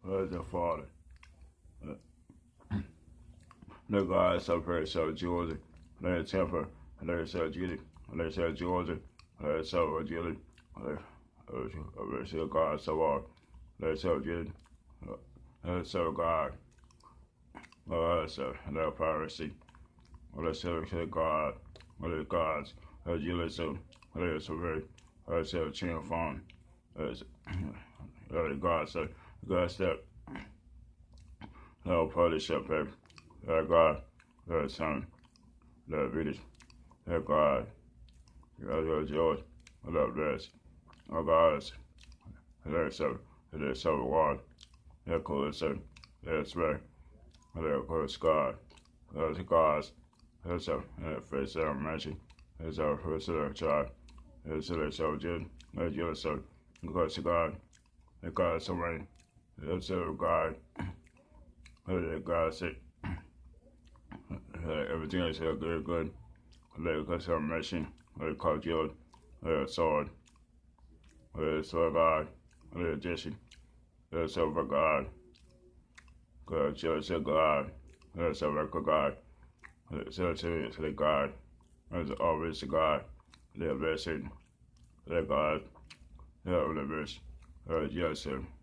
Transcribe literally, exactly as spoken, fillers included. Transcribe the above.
Where's the Father? The God so praise so Georgia. Let temper. Let so Judy. Let so Georgia. Let so Judy. Let so God so all. Let so Judy. Let so God. Let so let piracy. Let so God. Let God's. Let Judy so. Let so very. Let so chin phone. Let God so. God step. Let polish up, baby. Let God, let Son, let British, let God, let George, let Bless, let God, let so, let so water, let cool so, let spray, let cool sky, let God, let so, let face so mercy, let so, let so child, let so, let so good, let you so, let God, let God so rain, let so God, let God say. Uh, everything is uh, good, good. Let it cut some mercy. Let it call guild. Let it sword. Let it sword God. Let it Jesse. Let it silver God. Let it silver God. Let it silver God. Let it silver God. Let it always God. Let it blessing. Let God. Let it bless. Let it Jesse.